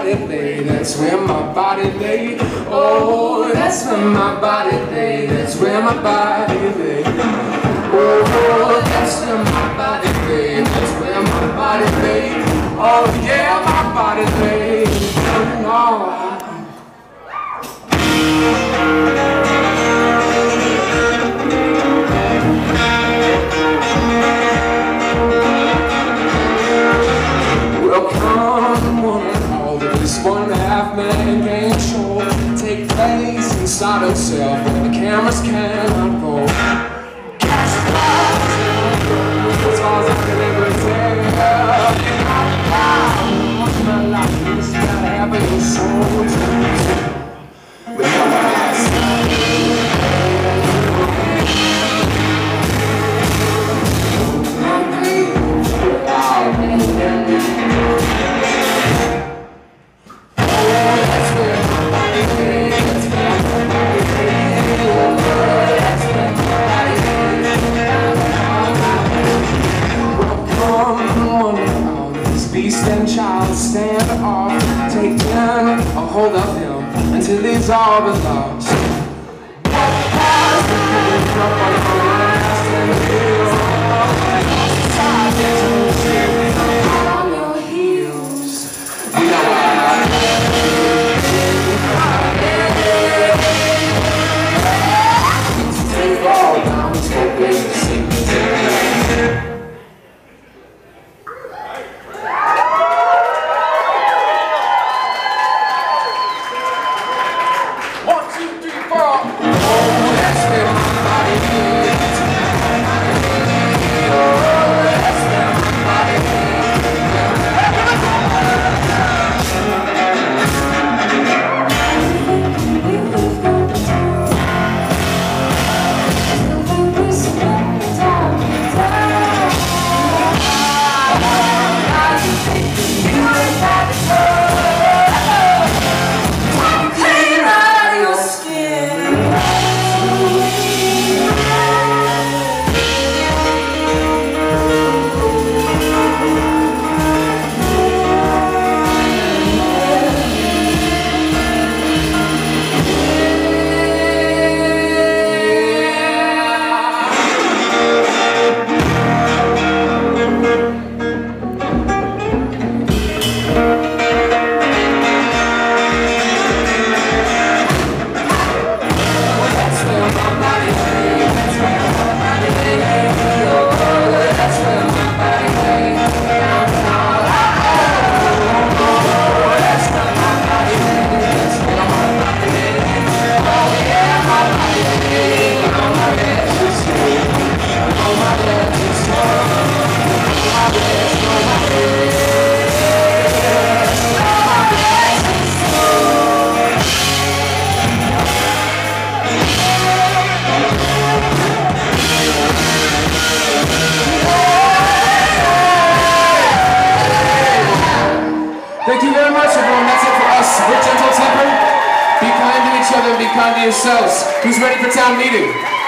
body lay, that's where my body lay. Oh, that's where my body lay, that's where my body lay. Oh, that's where my body lay, that's where my body lay. Oh yeah, my body lay. Oh no. This 1.5 minute game show take place inside himself where the cameras cannot go. Catch the flies, as far as I can ever tell. In my life, you just gotta have your soul to but beast and child stand off, taking a hold of him until he's all but lost. On your heels, you know take all down, take it, sing it. Thank you very much, everyone. That's it for us. We're gentle tempered. Be kind to each other and be kind to yourselves. Who's ready for town meeting?